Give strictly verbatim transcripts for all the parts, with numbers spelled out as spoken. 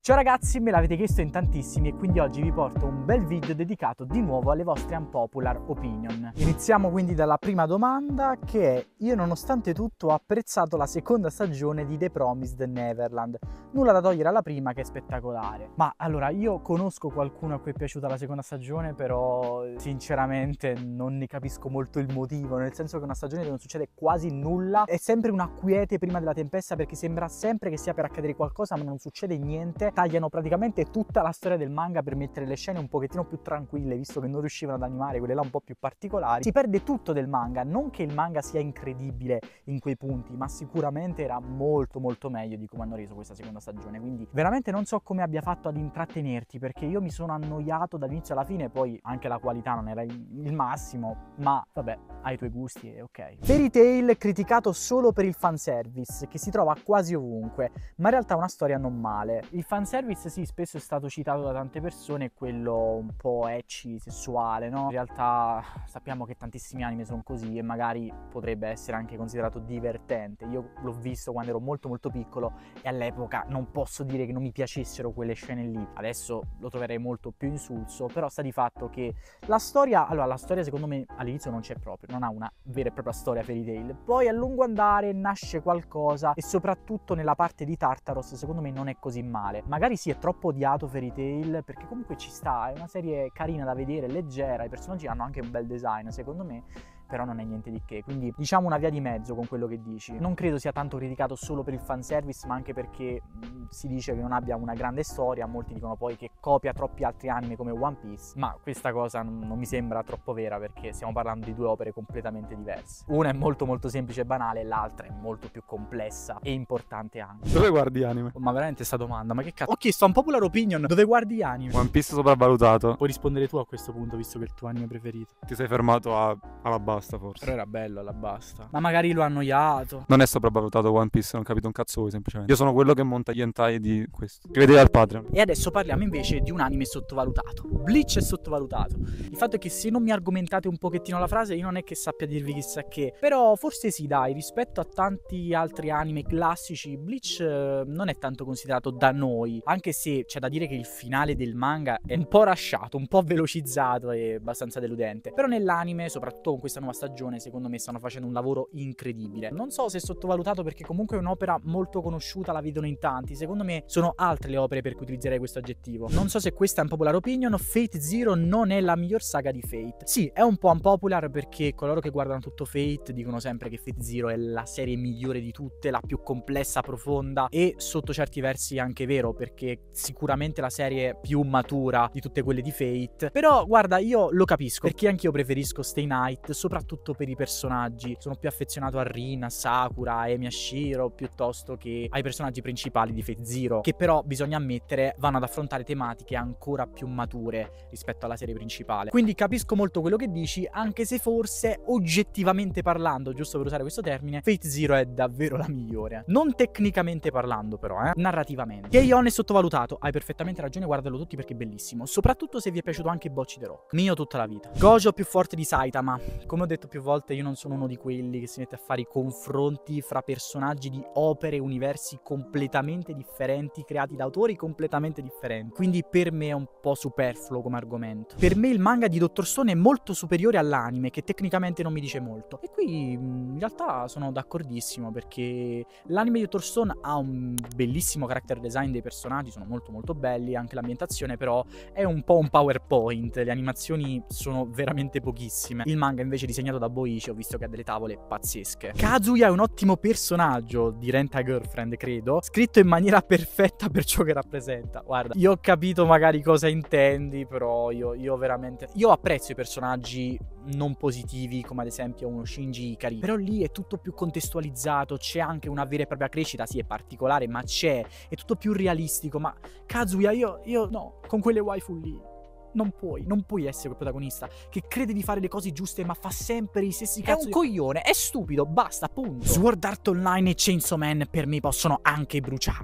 Ciao ragazzi, me l'avete chiesto in tantissimi e quindi oggi vi porto un bel video dedicato di nuovo alle vostre unpopular opinion. Iniziamo quindi dalla prima domanda, che è: io nonostante tutto ho apprezzato la seconda stagione di The Promised Neverland. Nulla da togliere alla prima, che è spettacolare. Ma allora, io conosco qualcuno a cui è piaciuta la seconda stagione, però sinceramente non ne capisco molto il motivo, nel senso che una stagione dove non succede quasi nulla, è sempre una quiete prima della tempesta, perché sembra sempre che sia per accadere qualcosa ma non succede niente. Tagliano praticamente tutta la storia del manga per mettere le scene un pochettino più tranquille, visto che non riuscivano ad animare quelle là un po' più particolari. Si perde tutto del manga, non che il manga sia incredibile in quei punti, ma sicuramente era molto molto meglio di come hanno reso questa seconda stagione, quindi veramente non so come abbia fatto ad intrattenerti, perché io mi sono annoiato dall'inizio alla fine. Poi anche la qualità non era il massimo, ma vabbè, hai i tuoi gusti e ok. Fairy Tail criticato solo per il fanservice, che si trova quasi ovunque, ma in realtà è una storia non male. Il fanservice sì, spesso è stato citato da tante persone, quello un po' ecci, sessuale, no? In realtà sappiamo che tantissimi anime sono così e magari potrebbe essere anche considerato divertente. Io l'ho visto quando ero molto molto piccolo e all'epoca non posso dire che non mi piacessero quelle scene lì. Adesso lo troverei molto più insulso, però sta di fatto che la storia, allora la storia secondo me all'inizio non c'è proprio, non ha una vera e propria storia Fairy Tail. Poi a lungo andare nasce qualcosa e soprattutto nella parte di Tartaros secondo me non è così male. Magari sì, è troppo odiato Fairy Tail perché comunque ci sta, è una serie carina da vedere, leggera, i personaggi hanno anche un bel design secondo me, però non è niente di che, quindi diciamo una via di mezzo con quello che dici. Non credo sia tanto criticato solo per il fanservice, ma anche perché mh, si dice che non abbia una grande storia. Molti dicono poi che copia troppi altri anime come One Piece, ma questa cosa non, non mi sembra troppo vera, perché stiamo parlando di due opere completamente diverse. Una è molto molto semplice e banale, l'altra è molto più complessa e importante anche. Dove guardi anime? Ma veramente sta domanda, ma che cazzo? Ho chiesto a unpopular opinion dove guardi anime. One Piece sopravvalutato. Puoi rispondere tu a questo punto, visto che è il tuo anime preferito. Ti sei fermato a Alabasta forse. Però era bello alla basta. Ma magari lo ha annoiato. Non è sopravvalutato One Piece, non ho capito un cazzo voi semplicemente. Io sono quello che monta gli hentai di questo, che vedete al Patreon. E adesso parliamo invece di un anime sottovalutato. Bleach è sottovalutato. Il fatto è che se non mi argomentate un pochettino la frase, io non è che sappia dirvi chissà che. Però forse sì, dai, rispetto a tanti altri anime classici, Bleach eh, non è tanto considerato da noi. Anche se c'è da dire che il finale del manga è un po' rasciato, un po' velocizzato e abbastanza deludente. Però nell'anime, soprattutto con questa nuova stagione, secondo me stanno facendo un lavoro incredibile. Non so se è sottovalutato perché comunque è un'opera molto conosciuta, la vedono in tanti. Secondo me sono altre le opere per cui utilizzerei questo aggettivo. Non so se questa è un popular opinion. Fate Zero non è la miglior saga di Fate. Sì, è un po' unpopular perché coloro che guardano tutto Fate dicono sempre che Fate Zero è la serie migliore di tutte, la più complessa, profonda, e sotto certi versi è anche vero, perché sicuramente la serie più matura di tutte quelle di Fate. Però guarda, io lo capisco, perché anch'io preferisco Stay Night, soprattutto per i personaggi. Sono più affezionato a Rin, a Sakura, a Emi, a Shiro, piuttosto che ai personaggi principali di Fate Zero, che però bisogna ammettere vanno ad affrontare tematiche ancora più mature rispetto alla serie principale. Quindi capisco molto quello che dici, anche se forse oggettivamente parlando, giusto per usare questo termine, Fate Zero è davvero la migliore. Non tecnicamente parlando però, eh, narrativamente. Keion è sottovalutato, hai perfettamente ragione, guardalo tutti perché è bellissimo, soprattutto se vi è piaciuto anche Bocchi the Rock. Mio tutta la vita. Gojo più forte di Saitama. Come ho detto più volte, io non sono uno di quelli che si mette a fare i confronti fra personaggi di opere e universi completamente differenti, creati da autori completamente differenti. Quindi per me è un po' superfluo come argomento. Per me il manga di Dottor Stone è molto superiore all'anime, che tecnicamente non mi dice molto. E qui in realtà sono d'accordissimo, perché l'anime di Dottor Stone ha un bellissimo character design dei personaggi, sono molto molto belli, anche l'ambientazione però è un po' un PowerPoint, le animazioni sono veramente pochissime. Il manga invece disegnato da Boichi ho visto che ha delle tavole pazzesche. Kazuya è un ottimo personaggio di Rent a Girlfriend, credo, scritto in maniera perfetta per ciò che rappresenta. Guarda, io ho capito magari cosa intendi, però io, io veramente io apprezzo i personaggi non positivi, come ad esempio uno Shinji Ikari, però lì è tutto più contestualizzato, c'è anche una vera e propria crescita, sì è particolare ma c'è, è tutto più realistico. Ma Kazuya, io, io no, con quelle waifu lì non puoi, non puoi essere quel protagonista che crede di fare le cose giuste ma fa sempre i stessi cazzo. È un coglione, è stupido, basta, punto. Sword Art Online e Chainsaw Man per me possono anche bruciarli.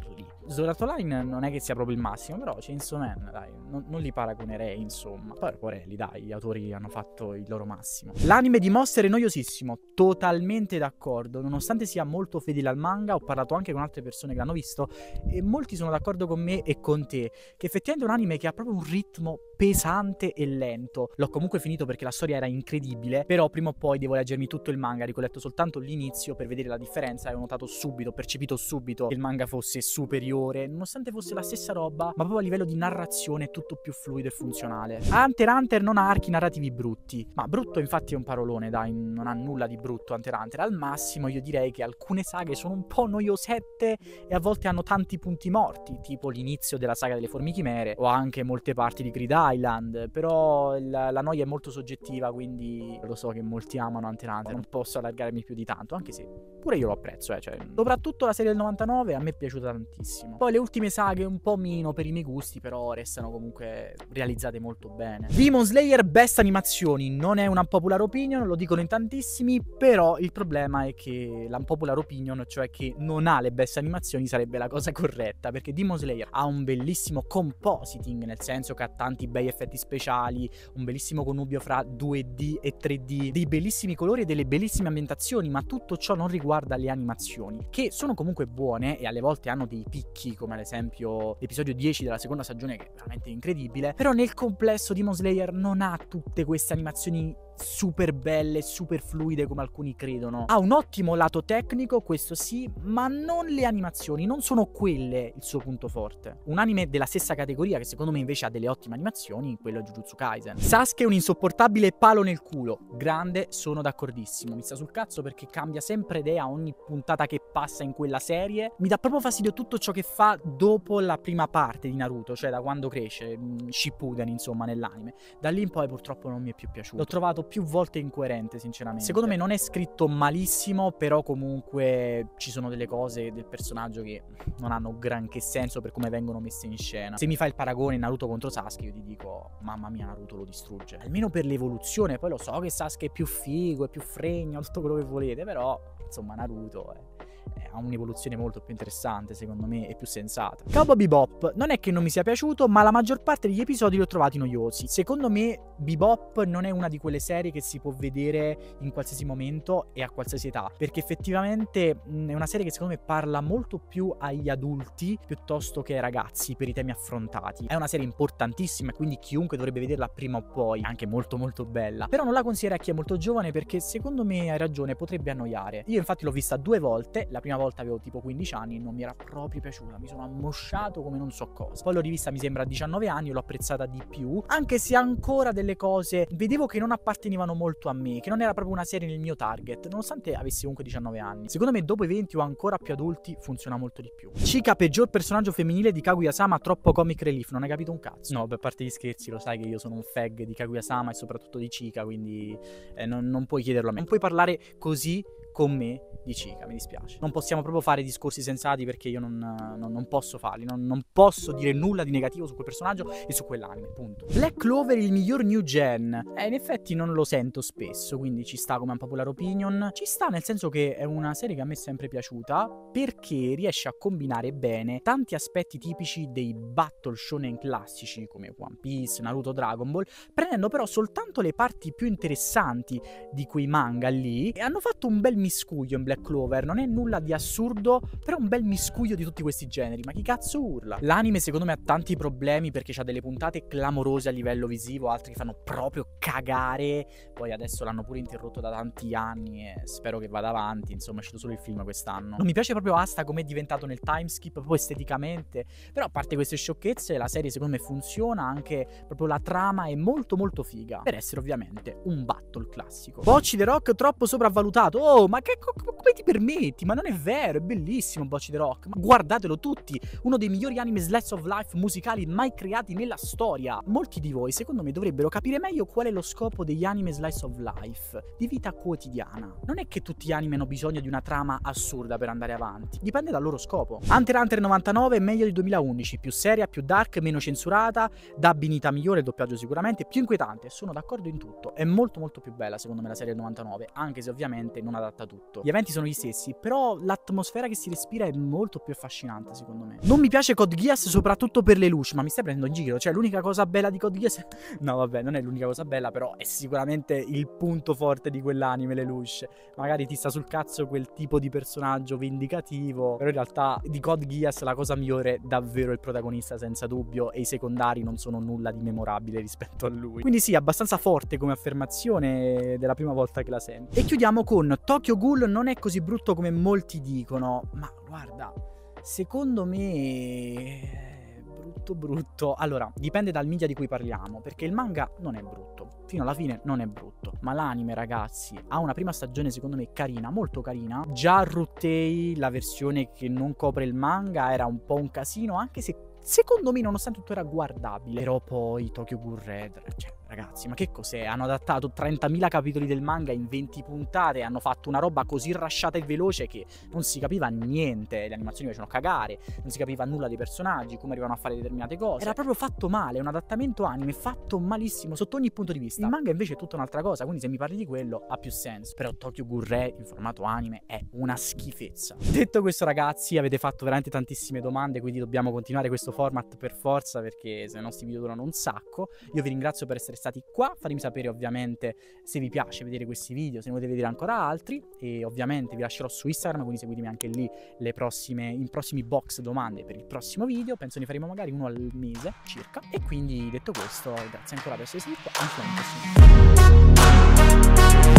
Sword Art Online non è che sia proprio il massimo, però Chainsaw Man, dai, non, non li paragonerei, insomma. Poi porelli, dai, gli autori hanno fatto il loro massimo. L'anime di Monster è noiosissimo, totalmente d'accordo, nonostante sia molto fedele al manga. Ho parlato anche con altre persone che l'hanno visto e molti sono d'accordo con me e con te, che effettivamente è un anime che ha proprio un ritmo pesante e lento. L'ho comunque finito perché la storia era incredibile, però prima o poi devo leggermi tutto il manga. Ho letto soltanto l'inizio per vedere la differenza e ho notato subito, ho percepito subito che il manga fosse superiore, nonostante fosse la stessa roba, ma proprio a livello di narrazione è tutto più fluido e funzionale. Hunter x Hunter non ha archi narrativi brutti, ma brutto infatti è un parolone, dai, non ha nulla di brutto Hunter x Hunter. Al massimo io direi che alcune saghe sono un po' noiosette e a volte hanno tanti punti morti, tipo l'inizio della saga delle Formiche Chimere o anche molte parti di Grid Island, però la, la noia è molto soggettiva, quindi lo so che molti amano Hunter x Hunter, non posso allargarmi più di tanto, anche se pure io lo apprezzo, eh, cioè, soprattutto la serie del novantanove a me è piaciuta tantissimo. Poi le ultime saghe un po' meno per i miei gusti, però restano comunque realizzate molto bene. Demon Slayer, best animazioni, non è una popular opinion, lo dicono in tantissimi, però il problema è che la popular opinion, cioè che non ha le best animazioni, sarebbe la cosa corretta, perché Demon Slayer ha un bellissimo compositing, nel senso che ha tanti bei effetti speciali, un bellissimo connubio fra due D e tre D, dei bellissimi colori e delle bellissime ambientazioni, ma tutto ciò non riguarda le animazioni, che sono comunque buone e alle volte hanno dei picchi, come ad esempio l'episodio dieci della seconda stagione, che è veramente incredibile. Però nel complesso Demon Slayer non ha tutte queste animazioni super belle, super fluide come alcuni credono. Ha un ottimo lato tecnico, questo sì, ma non le animazioni, non sono quelle il suo punto forte. Un anime della stessa categoria che secondo me invece ha delle ottime animazioni, quello è Jujutsu Kaisen. Sasuke è un insopportabile palo nel culo, grande, sono d'accordissimo, mi sta sul cazzo perché cambia sempre idea ogni puntata che passa in quella serie. Mi dà proprio fastidio tutto ciò che fa dopo la prima parte di Naruto, cioè da quando cresce, Shippuden insomma nell'anime. Da lì in poi purtroppo non mi è più piaciuto, l'ho trovato più volte incoerente sinceramente. Secondo me non è scritto malissimo, però comunque ci sono delle cose del personaggio che non hanno granché senso per come vengono messe in scena. Se mi fai il paragone Naruto contro Sasuke, io ti dico mamma mia, Naruto lo distrugge, almeno per l'evoluzione. Poi lo so che Sasuke è più figo, è più fregno, tutto quello che volete, però insomma Naruto è ha un'evoluzione molto più interessante secondo me e più sensata. Cowboy Bebop non è che non mi sia piaciuto, ma la maggior parte degli episodi li ho trovati noiosi. Secondo me Bebop non è una di quelle serie che si può vedere in qualsiasi momento e a qualsiasi età, perché effettivamente mh, è una serie che secondo me parla molto più agli adulti piuttosto che ai ragazzi per i temi affrontati. È una serie importantissima e quindi chiunque dovrebbe vederla prima o poi, anche molto molto bella, però non la consiglierei a chi è molto giovane perché secondo me, hai ragione, potrebbe annoiare. Io infatti l'ho vista due volte, la prima volta avevo tipo quindici anni e non mi era proprio piaciuta, mi sono ammosciato come non so cosa. Poi l'ho rivista mi sembra a diciannove anni e l'ho apprezzata di più, anche se ancora delle cose vedevo che non appartenevano molto a me, che non era proprio una serie nel mio target, nonostante avessi comunque diciannove anni. Secondo me dopo i venti o ancora più adulti funziona molto di più. Chika, peggior personaggio femminile di Kaguya-sama, troppo comic relief, non hai capito un cazzo. No, per parte gli scherzi, lo sai che io sono un fag di Kaguya-sama e soprattutto di Chika, quindi eh, non, non puoi chiederlo a me, non puoi parlare così con me di Chika, mi dispiace. Non possiamo proprio fare discorsi sensati perché io non, non, non posso farli, non, non posso dire nulla di negativo su quel personaggio e su quell'anime, punto. Black Clover il miglior new gen? Eh, in effetti non lo sento spesso, quindi ci sta come un popular opinion. Ci sta nel senso che è una serie che a me è sempre piaciuta perché riesce a combinare bene tanti aspetti tipici dei battle shonen classici come One Piece, Naruto, Dragon Ball, prendendo però soltanto le parti più interessanti di quei manga lì e hanno fatto un bel miscuglio in Black Clover. Non è nulla di assurdo, però un bel miscuglio di tutti questi generi. Ma chi cazzo urla? L'anime secondo me ha tanti problemi perché c'ha delle puntate clamorose a livello visivo, altre che fanno proprio cagare. Poi adesso l'hanno pure interrotto da tanti anni e spero che vada avanti. Insomma, è uscito solo il film quest'anno. Non mi piace proprio Asta come è diventato nel timeskip, proprio esteticamente, però a parte queste sciocchezze la serie secondo me funziona, anche proprio la trama è molto molto figa per essere ovviamente un battle classico. Bocchi the Rock troppo sopravvalutato. Oh, ma che co- come ti permetti? Ma non è vero, è bellissimo Bocchi the Rock, ma guardatelo tutti, uno dei migliori anime slice of life musicali mai creati nella storia. Molti di voi secondo me dovrebbero capire meglio qual è è lo scopo degli anime slice of life, di vita quotidiana. Non è che tutti gli anime hanno bisogno di una trama assurda per andare avanti, dipende dal loro scopo. Hunter x Hunter novantanove è meglio di duemilaundici, più seria, più dark, meno censurata, dubbinità migliore, il doppiaggio sicuramente, più inquietante, sono d'accordo in tutto. È molto molto più bella secondo me la serie del novantanove, anche se ovviamente non adatta tutto. Gli eventi sono gli stessi, però l'atmosfera che si respira è molto più affascinante secondo me. Non mi piace Code Geass soprattutto per le luci, ma mi stai prendendo in giro? Cioè l'unica cosa bella di Code Geass... no vabbè, non è l'unica cosa bella, però è sicuramente il punto forte di quell'anime, le luci. Magari ti sta sul cazzo quel tipo di personaggio vendicativo, però in realtà di Code Geass la cosa migliore è davvero il protagonista senza dubbio, e i secondari non sono nulla di memorabile rispetto a lui. Quindi sì, abbastanza forte come affermazione della prima volta che la sento. E chiudiamo con Tokyo Ghoul non è così brutto come molti dicono, ma guarda, secondo me... brutto brutto. Allora, dipende dal media di cui parliamo, perché il manga non è brutto, fino alla fine non è brutto, ma l'anime, ragazzi, ha una prima stagione secondo me carina, molto carina. Già Ruttei, la versione che non copre il manga, era un po' un casino, anche se secondo me nonostante tutto era guardabile. Però poi Tokyo Ghoul Red, cioè ragazzi, ma che cos'è? Hanno adattato trentamila capitoli del manga in venti puntate, hanno fatto una roba così rasciata e veloce che non si capiva niente, le animazioni facevano cagare, non si capiva nulla dei personaggi, come arrivavano a fare determinate cose. Era proprio fatto male, un adattamento anime fatto malissimo sotto ogni punto di vista. Il manga invece è tutta un'altra cosa, quindi se mi parli di quello ha più senso. Però Tokyo Ghoul Red in formato anime è una schifezza. Detto questo, ragazzi, avete fatto veramente tantissime domande, quindi dobbiamo continuare questo format per forza, perché se no sti video durano un sacco. Io vi ringrazio per essere stati qua, fatemi sapere ovviamente se vi piace vedere questi video, se ne volete vedere ancora altri, e ovviamente vi lascerò su Instagram, quindi seguitemi anche lì le prossime, in prossimi box domande per il prossimo video. Penso ne faremo magari uno al mese circa. E quindi detto questo, grazie ancora per essere stati qua, anche al prossimo.